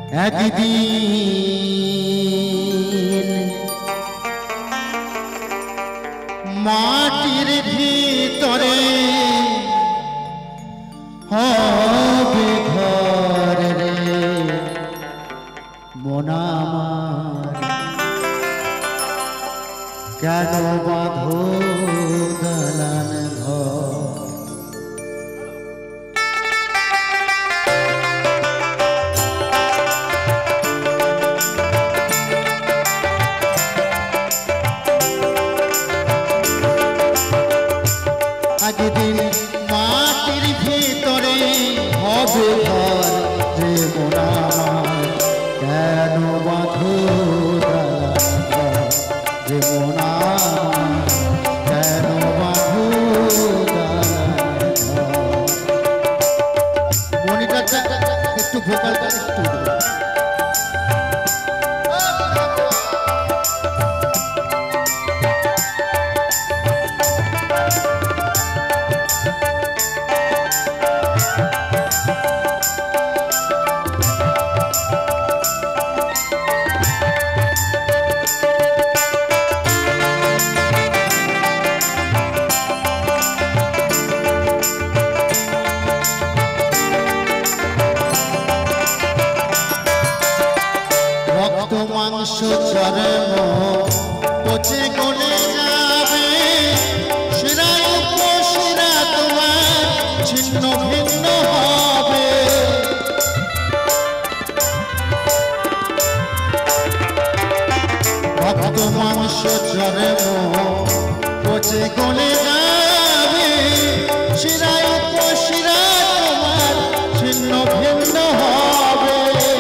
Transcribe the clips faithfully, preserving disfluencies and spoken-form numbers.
একদিন মাটির ভিতরে হবে ঘর রে মন আমার, কেন বাঁধো দালান ঘর। একদিন মাটির ভিতরে হবে ঘর রে মন আমার, কেন বাঁধো দালান ঘর রে মন আমার, কেন বাঁধো দালান ঘর। মনিটরটা একটু ভোকালটা একটু মাংস চরম পচে গলে যাবে, শিরা উপশিরা তোমার ছিন্ন ভিন্ন হবে। ভক্ত মাংস চরম পচে গলে যাবে, শিরা উপশিরা তোমার ছিন্ন ভিন্ন হবে।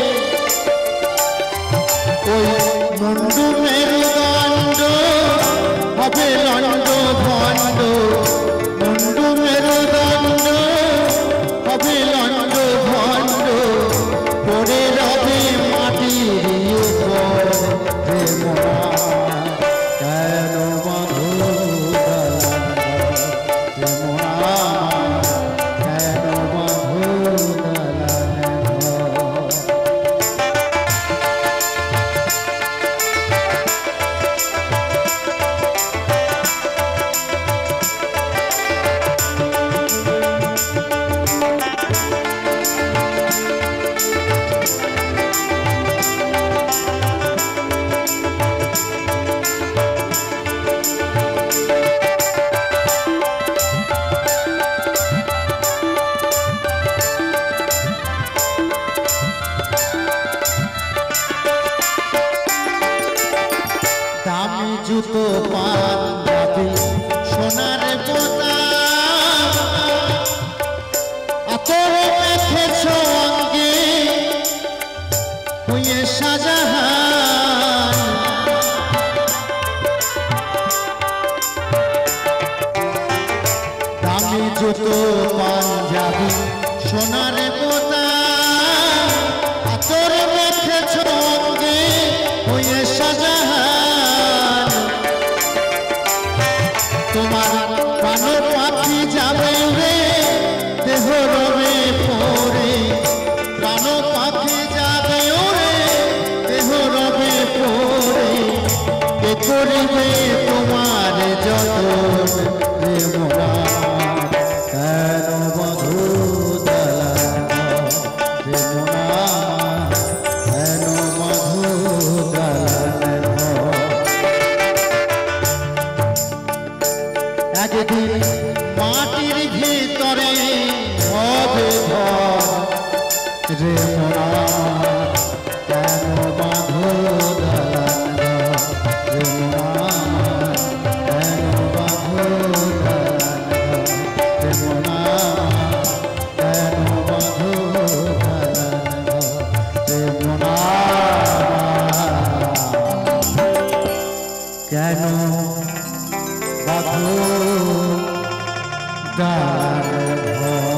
মুন্ডু মেরুদণ্ড হবে লণ্ড ভণ্ড, মুন্ডু মেরুদণ্ড হবে লণ্ড ভণ্ড, পড়ে রবে মাটির উপর রে মন আমার, কেন বাঁধো দালান ঘর রে মন আমার, কেন বাঁধো দালান ঘর। দামি জুতো পাঞ্জাবি সোনার বোতাম, আতর মেখেছ অঙ্গে হয়ে শাহজাহান। দামি জুতো পাঞ্জাবি সোনার বোতাম, আতর মেখেছ অঙ্গে হয়ে শাহজাহান। তোমার প্রাণ পাখি যাবে রে দেহ রবে পড়ে, প্রাণ পাখি যাবে ওরে দেহ রবে পড়ে, কে করিবে তোমার যতন রে মন আমার, কেন বাঁধো দালান ঘর রে মন আমার, কেন বাঁধো দালান ঘর। একদিন মাটির ভিতরে হবে ঘর রে মন আমার, কেন বাঁধো দালান ঘর রে মন আমার, কেন বাঁধো দালান ঘর রে মন আমার, কেন বাঁধো দালান ঘর রে মন আমার, কেন বাঁধো দালান ঘর।